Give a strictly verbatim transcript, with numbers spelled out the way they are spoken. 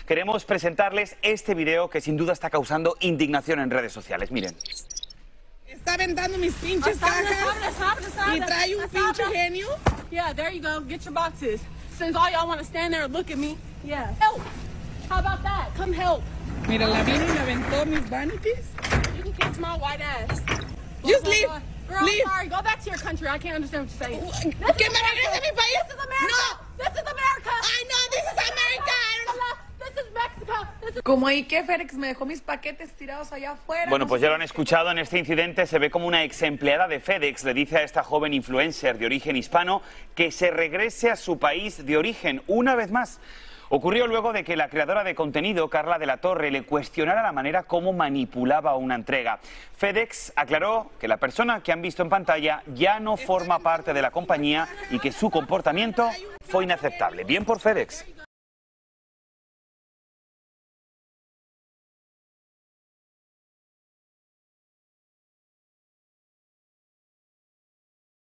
queremos presentarles este video que sin duda está causando indignación en redes sociales. Miren. Está aventando mis pinches cajas y trae un pinche genio. Yeah, there you go. Get your boxes. Since all y'all want to stand there and look at me, yeah. Help. How about that? Come help. Mira, la vino y me aventó mis vanities. You can kiss my white ass. Just leave. Girl, leave. I'm sorry. Go back to your country. I can't understand what you're saying. ¿Que me regrese a mi país? This is America. No. This is America. I know this is America. This is Mexico. This is... Como ahí que Félix me dejó mis paquetes tirados allá afuera. Bueno, no pues sé ya lo han qué. escuchado. En este incidente se ve como una ex empleada de FedEx le dice a esta joven influencer de origen hispano que se regrese a su país de origen una vez más. Ocurrió luego de que la creadora de contenido, Carla de la Torre, le cuestionara la manera como manipulaba una entrega. FedEx aclaró que la persona que han visto en pantalla ya no forma parte de la compañía y que su comportamiento fue inaceptable. Bien por FedEx.